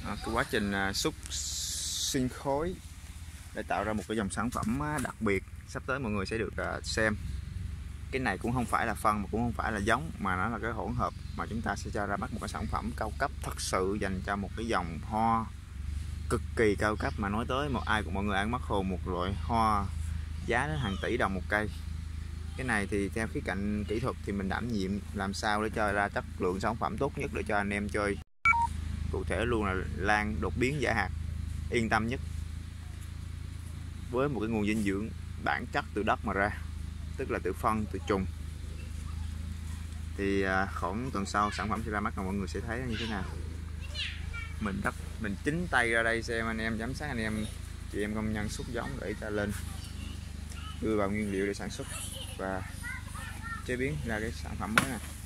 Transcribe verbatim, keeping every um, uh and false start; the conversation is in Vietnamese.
à, cái quá trình à, xúc sinh khối để tạo ra một cái dòng sản phẩm đặc biệt sắp tới mọi người sẽ được à, xem. Cái này cũng không phải là phân mà cũng không phải là giống, mà nó là cái hỗn hợp mà chúng ta sẽ cho ra mắt một cái sản phẩm cao cấp thật sự dành cho một cái dòng hoa cực kỳ cao cấp, mà nói tới một ai cũng mọi người ăn mất hồn, một loại hoa giá đến hàng tỷ đồng một cây. Cái này thì theo khía cạnh kỹ thuật thì mình đảm nhiệm làm sao để cho ra chất lượng sản phẩm tốt nhất để cho anh em chơi. Cụ thể luôn là lan đột biến giả hạt yên tâm nhất, với một cái nguồn dinh dưỡng bản chất từ đất mà ra, tức là từ phân, từ trùng. Thì khoảng tuần sau sản phẩm sẽ ra mắt và mọi người sẽ thấy như thế nào. Mình rất mình chính tay ra đây xem anh em, giám sát anh em chị em công nhân xúc giống để cho lên đưa vào nguyên liệu để sản xuất và chế biến ra cái sản phẩm mới này.